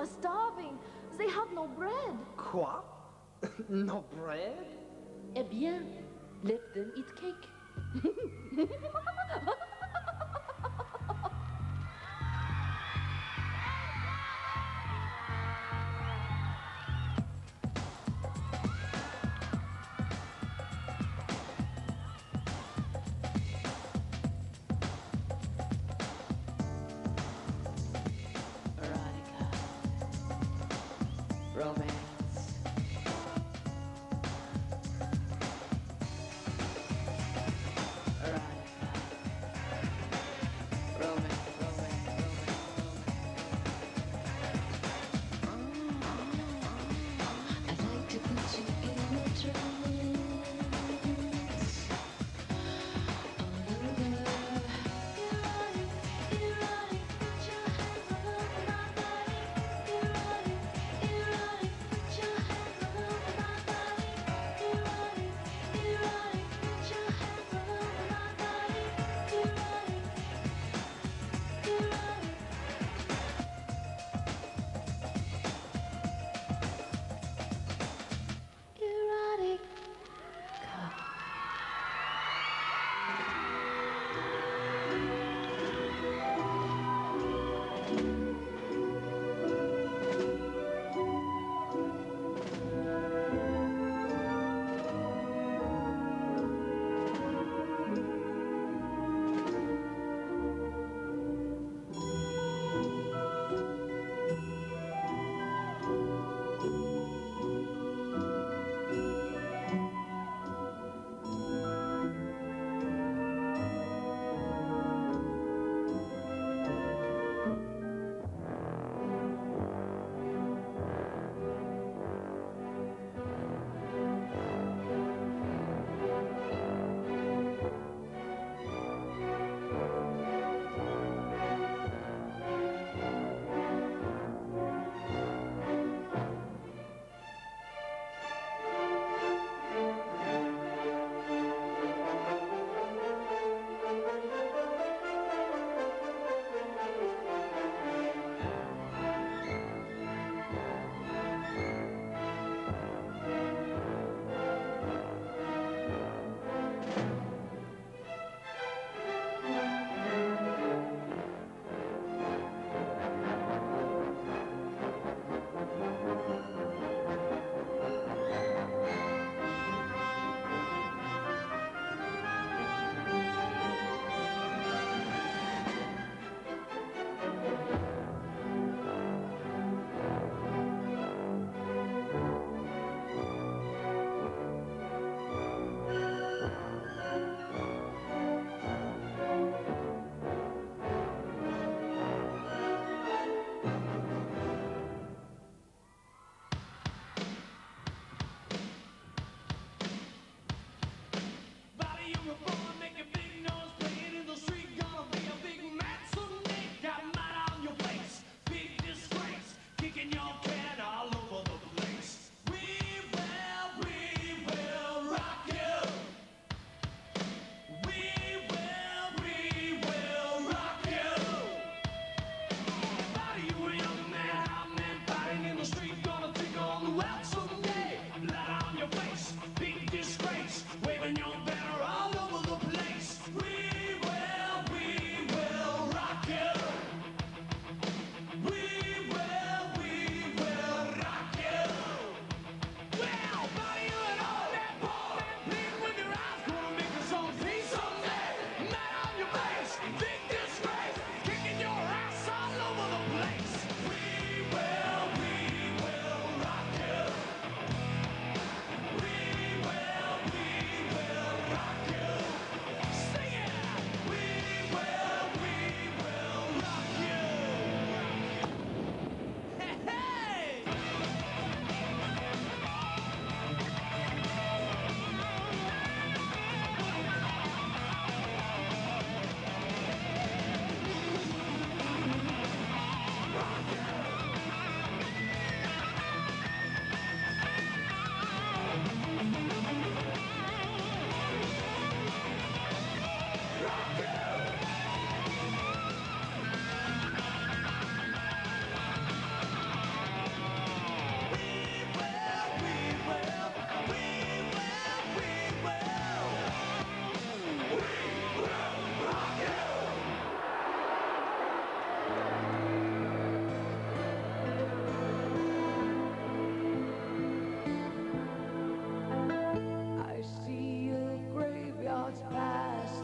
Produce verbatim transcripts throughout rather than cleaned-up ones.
are starving. They have no bread. Quoi? No bread? Eh bien, let them eat cake. Erotica. Romance.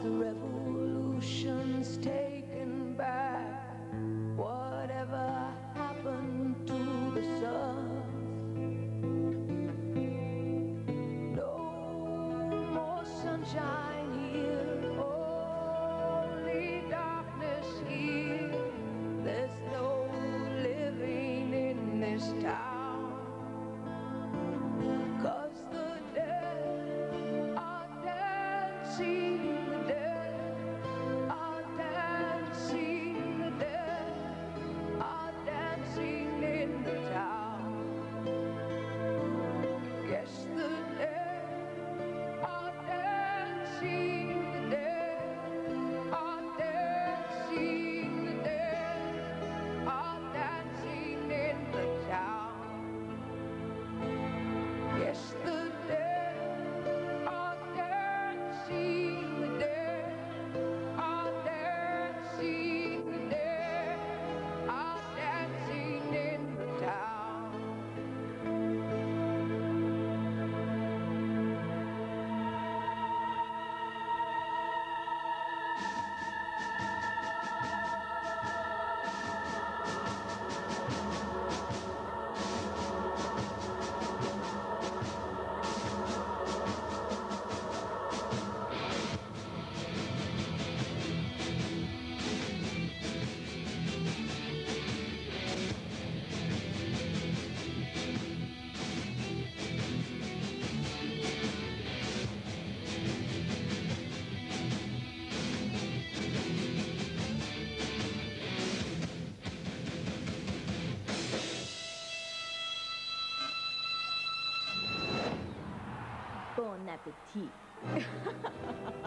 the revolution's taken back. Whatever happened to the sun? No more sunshine here, only darkness here. There's no living in this town, 'cause the dead are dancing, the dead are dancing, the dead are dancing in the town. Yes, the dead are dancing, the dead are dancing, the dead are dancing in the town. Yes, the dead are dancing, the dead are dancing, the dead are dancing in the town. Bon appétit.